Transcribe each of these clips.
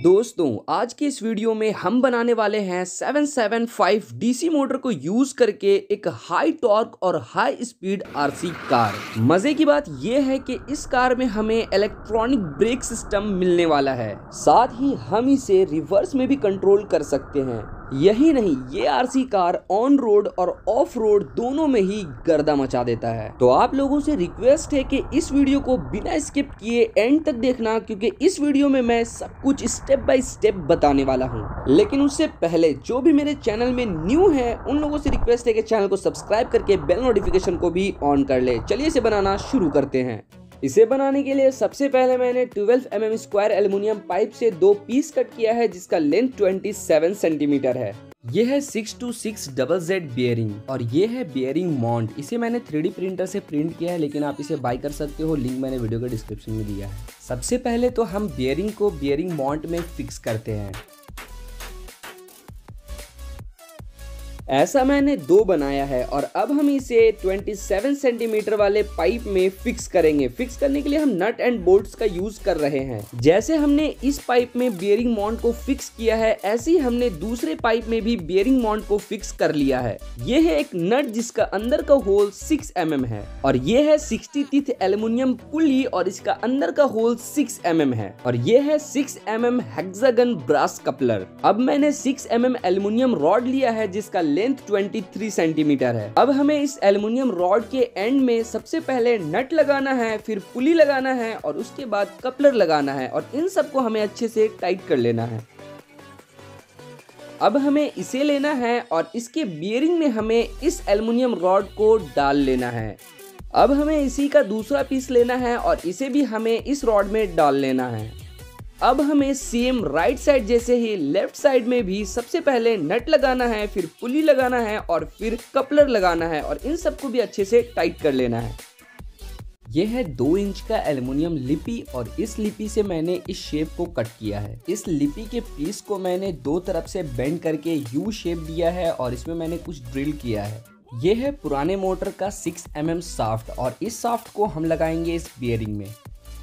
दोस्तों आज के इस वीडियो में हम बनाने वाले हैं 775 डीसी मोटर को यूज करके एक हाई टॉर्क और हाई स्पीड आरसी कार। मजे की बात यह है कि इस कार में हमें इलेक्ट्रॉनिक ब्रेक सिस्टम मिलने वाला है, साथ ही हम इसे रिवर्स में भी कंट्रोल कर सकते हैं। यही नहीं, ये आरसी कार ऑन रोड और ऑफ रोड दोनों में ही गर्दा मचा देता है। तो आप लोगों से रिक्वेस्ट है कि इस वीडियो को बिना स्किप किए एंड तक देखना, क्योंकि इस वीडियो में मैं सब कुछ स्टेप बाय स्टेप बताने वाला हूँ। लेकिन उससे पहले जो भी मेरे चैनल में न्यू है उन लोगों से रिक्वेस्ट है कि चैनल को सब्सक्राइब करके बेल नोटिफिकेशन को भी ऑन कर ले। चलिए इसे बनाना शुरू करते हैं। इसे बनाने के लिए सबसे पहले मैंने 12 mm स्क्वायर एल्युमिनियम पाइप से 2 पीस कट किया है, जिसका लेंथ 27 सेंटीमीटर है। यह है 626ZZ बियरिंग और ये है बियरिंग माउंट। इसे मैंने 3D प्रिंटर से प्रिंट किया है, लेकिन आप इसे बाय कर सकते हो, लिंक मैंने वीडियो के डिस्क्रिप्शन में दिया है। सबसे पहले तो हम बियरिंग को बियरिंग माउंट में फिक्स करते हैं। ऐसा मैंने 2 बनाया है और अब हम इसे 27 सेंटीमीटर वाले पाइप में फिक्स करेंगे। फिक्स करने के लिए हम नट एंड बोल्ट्स का यूज कर रहे हैं। जैसे हमने इस पाइप में बियरिंग माउंट को फिक्स किया है, ऐसे ही हमने दूसरे पाइप में भी बियरिंग माउंट को फिक्स कर लिया है। यह है एक नट जिसका अंदर का होल 6 mm है और यह है 60 टीथ एल्युमिनियम पुली और इसका अंदर का होल 6 mm है और यह है 6 mm हेक्सागन ब्रास कपलर। अब मैंने 6 mm एल्युमिनियम रॉड लिया है जिसका लेंथ 23 सेंटीमीटर है। अब हमें इस एल्युमिनियम रॉड के एंड में सबसे पहले नट लगाना है, फिर पुली लगाना है और उसके बाद कपलर लगाना है और इन सबको हमें अच्छे से टाइट कर लेना है। अब हमें इसे लेना है और इसके बियरिंग में हमें इस एल्युमिनियम रॉड को डाल लेना है। अब हमें इसी का दूसरा पीस लेना है और इसे भी हमें इस रॉड में डाल लेना है। अब हमें सेम राइट साइड जैसे ही लेफ्ट साइड में भी सबसे पहले नट लगाना है, फिर पुली लगाना है और फिर कपलर लगाना है और इन सबको भी अच्छे से टाइट कर लेना है। यह है 2 इंच का एल्युमिनियम लिपि और इस लिपि से मैंने इस शेप को कट किया है। इस लिपि के पीस को मैंने 2 तरफ से बेंड करके यू शेप दिया है और इसमें मैंने कुछ ड्रिल किया है। यह है पुराने मोटर का 6 mm शाफ्ट और इस शाफ्ट को हम लगाएंगे इस बियरिंग में।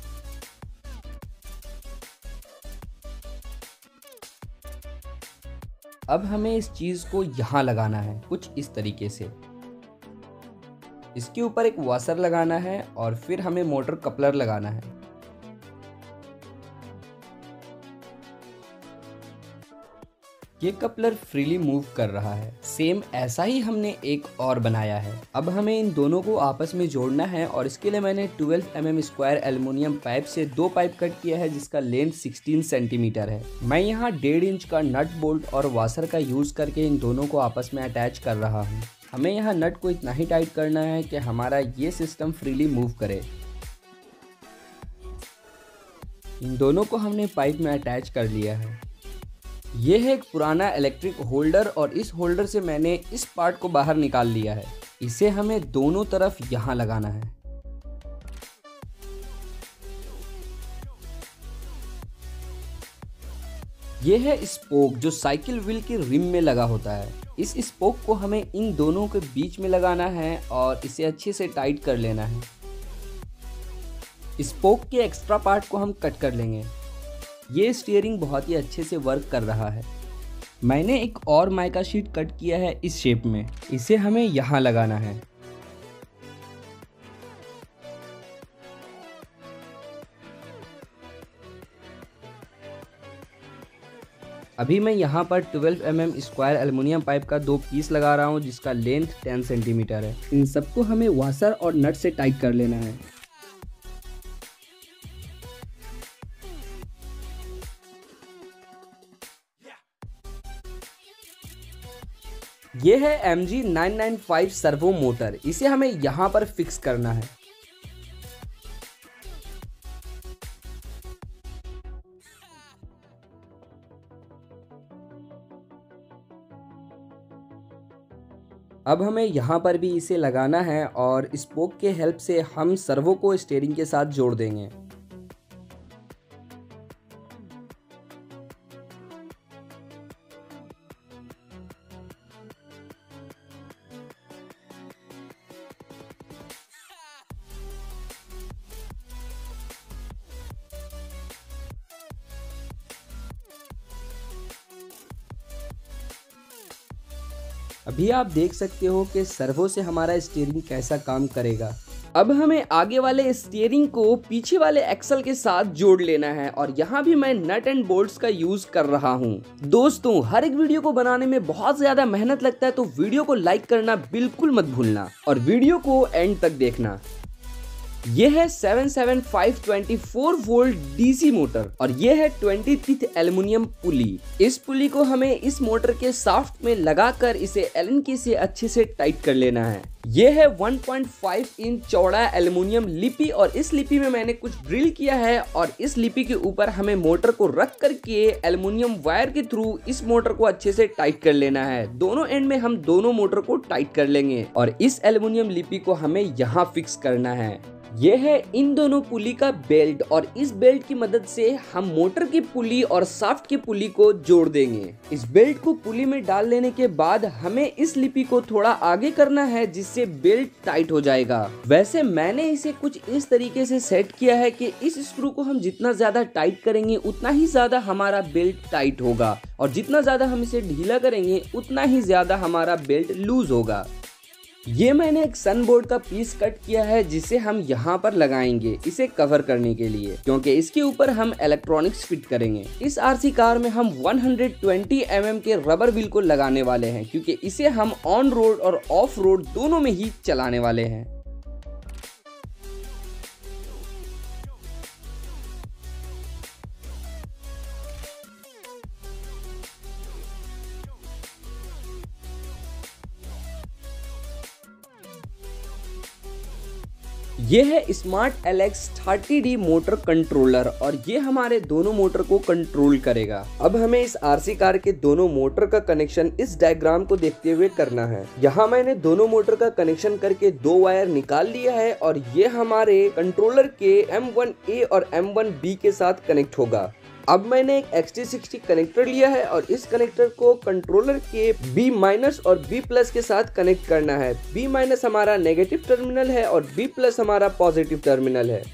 अब हमें इस चीज को यहाँ लगाना है कुछ इस तरीके से। इसके ऊपर एक वॉशर लगाना है और फिर हमें मोटर कपलर लगाना है। ये कपलर फ्रीली मूव कर रहा है। सेम ऐसा ही हमने एक और बनाया है। अब हमें इन दोनों को आपस में जोड़ना है और इसके लिए मैंने 12 mm स्क्वायर एल्युमिनियम पाइप से 2 पाइप कट किया है जिसका लेंथ 16 सेंटीमीटर है। मैं यहाँ 1.5 इंच का नट बोल्ट और वॉशर का यूज करके इन दोनों को आपस में अटैच कर रहा हूँ। हमें यहाँ नट को इतना ही टाइट करना है कि हमारा ये सिस्टम फ्रीली मूव करे। इन दोनों को हमने पाइप में अटैच कर लिया है। यह है एक पुराना इलेक्ट्रिक होल्डर और इस होल्डर से मैंने इस पार्ट को बाहर निकाल लिया है। इसे हमें दोनों तरफ यहाँ लगाना है। यह है स्पोक जो साइकिल व्हील के रिम में लगा होता है। इस स्पोक को हमें इन दोनों के बीच में लगाना है और इसे अच्छे से टाइट कर लेना है। स्पोक के एक्स्ट्रा पार्ट को हम कट कर लेंगे। ये स्टीयरिंग बहुत ही अच्छे से वर्क कर रहा है। मैंने एक और माइका शीट कट किया है इस शेप में। इसे हमें यहाँ लगाना है। अभी मैं यहाँ पर 12 mm स्क्वायर एल्युमिनियम पाइप का 2 पीस लगा रहा हूँ जिसका लेंथ 10 सेंटीमीटर है। इन सबको हमें वॉशर और नट से टाइट कर लेना है। यह है MG 995 सर्वो मोटर। इसे हमें यहाँ पर फिक्स करना है। अब हमें यहाँ पर भी इसे लगाना है और स्पोक के हेल्प से हम सर्वो को स्टीयरिंग के साथ जोड़ देंगे। अभी आप देख सकते हो कि सर्वो से हमारा स्टीयरिंग कैसा काम करेगा। अब हमें आगे वाले स्टीयरिंग को पीछे वाले एक्सल के साथ जोड़ लेना है और यहाँ भी मैं नट एंड बोल्ट्स का यूज कर रहा हूँ। दोस्तों, हर एक वीडियो को बनाने में बहुत ज्यादा मेहनत लगता है, तो वीडियो को लाइक करना बिल्कुल मत भूलना और वीडियो को एंड तक देखना। यह है 77524 वोल्ट डीसी मोटर और यह है 23 एल्युमिनियम पुली। इस पुली को हमें इस मोटर के शाफ्ट में लगाकर इसे एलन की से अच्छे से टाइट कर लेना है। यह है 1.5 इंच चौड़ा एल्युमिनियम लिपि और इस लिपि में मैंने कुछ ड्रिल किया है और इस लिपि के ऊपर हमें मोटर को रख करके एल्युमिनियम वायर के थ्रू इस मोटर को अच्छे से टाइट कर लेना है। दोनों एंड में हम दोनों मोटर को टाइट कर लेंगे और इस एल्युमिनियम लिपि को हमें यहाँ फिक्स करना है। यह है इन दोनों पुली का बेल्ट और इस बेल्ट की मदद से हम मोटर की पुली और शाफ्ट की पुली को जोड़ देंगे। इस बेल्ट को पुली में डाल लेने के बाद हमें इस लिपि को थोड़ा आगे करना है जिससे बेल्ट टाइट हो जाएगा। वैसे मैंने इसे कुछ इस तरीके से सेट किया है कि इस स्क्रू को हम जितना ज्यादा टाइट करेंगे उतना ही ज्यादा हमारा बेल्ट टाइट होगा और जितना ज्यादा हम इसे ढीला करेंगे उतना ही ज्यादा हमारा बेल्ट लूज होगा। ये मैंने एक सन बोर्ड का पीस कट किया है जिसे हम यहाँ पर लगाएंगे इसे कवर करने के लिए, क्योंकि इसके ऊपर हम इलेक्ट्रॉनिक्स फिट करेंगे। इस आरसी कार में हम 120 mm के रबर व्हील को लगाने वाले हैं क्योंकि इसे हम ऑन रोड और ऑफ रोड दोनों में ही चलाने वाले हैं। ये है smart LX 30D motor controller और ये हमारे दोनों मोटर को कंट्रोल करेगा। अब हमें इस आरसी कार के दोनों मोटर का कनेक्शन इस डायग्राम को देखते हुए करना है। यहाँ मैंने दोनों मोटर का कनेक्शन करके 2 वायर निकाल लिया है और ये हमारे कंट्रोलर के M1A और M1B के साथ कनेक्ट होगा। अब मैंने एक XT60 कनेक्टर लिया है और इस कनेक्टर को कंट्रोलर के B- और B+ के साथ कनेक्ट करना है। B- हमारा नेगेटिव टर्मिनल है और B+ हमारा पॉजिटिव टर्मिनल है।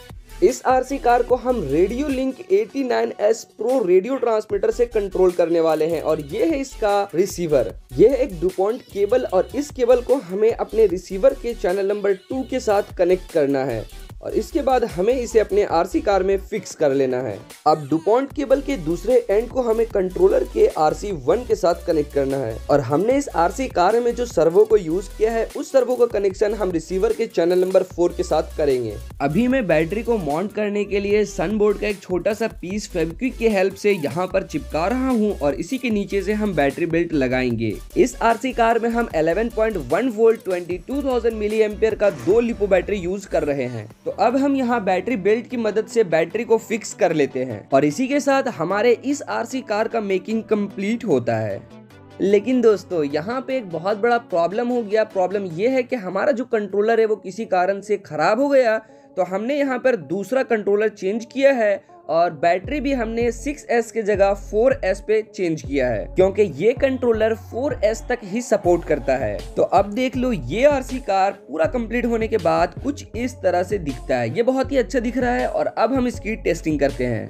इस आरसी कार को हम radio link 89S pro radio transmitter से कंट्रोल करने वाले हैं और ये है इसका रिसीवर। यह है एक डुपॉन्ट केबल और इस केबल को हमें अपने रिसीवर के चैनल नंबर 2 के साथ कनेक्ट करना है और इसके बाद हमें इसे अपने आरसी कार में फिक्स कर लेना है। अब डुपॉन्ट केबल के दूसरे एंड को हमें कंट्रोलर के RC1 के साथ कनेक्ट करना है और हमने इस आरसी कार में जो सर्वो को यूज किया है उस सर्वो का कनेक्शन हम रिसीवर के चैनल नंबर 4 के साथ करेंगे। अभी मैं बैटरी को माउंट करने के लिए सन बोर्ड का एक छोटा सा पीस फेविक्विक की हेल्प से यहाँ पर चिपका रहा हूँ और इसी के नीचे से हम बैटरी बेल्ट लगाएंगे। इस आरसी कार में हम 11.1 वोल्ट 22,000 मिली एम्पियर का 2 लिपो बैटरी यूज कर रहे हैं। तो अब हम यहाँ बैटरी बेल्ट की मदद से बैटरी को फिक्स कर लेते हैं और इसी के साथ हमारे इस आरसी कार का मेकिंग कंप्लीट होता है। लेकिन दोस्तों, यहाँ पे एक बहुत बड़ा प्रॉब्लम हो गया। प्रॉब्लम ये है कि हमारा जो कंट्रोलर है वो किसी कारण से खराब हो गया, तो हमने यहाँ पर दूसरा कंट्रोलर चेंज किया है और बैटरी भी हमने 6S के जगह 4S पे चेंज किया है क्योंकि ये कंट्रोलर 4S तक ही सपोर्ट करता है। तो अब देख लो, ये आरसी कार पूरा कंप्लीट होने के बाद कुछ इस तरह से दिखता है। ये बहुत ही अच्छा दिख रहा है और अब हम इसकी टेस्टिंग करते हैं।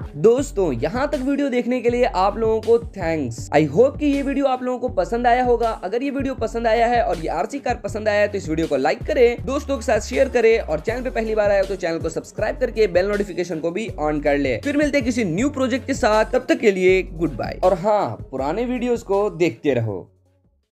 दोस्तों यहाँ तक वीडियो देखने के लिए आप लोगों को थैंक्स। आई होप कि ये वीडियो आप लोगों को पसंद आया होगा। अगर ये वीडियो पसंद आया है और ये आरसी कार पसंद आया है तो इस वीडियो को लाइक करें, दोस्तों के साथ शेयर करें और चैनल पे पहली बार आया हो तो चैनल को सब्सक्राइब करके बेल नोटिफिकेशन को भी ऑन कर ले। फिर मिलते हैं किसी न्यू प्रोजेक्ट के साथ, तब तक के लिए गुड बाय। और हाँ, पुराने वीडियोस को देखते रहो।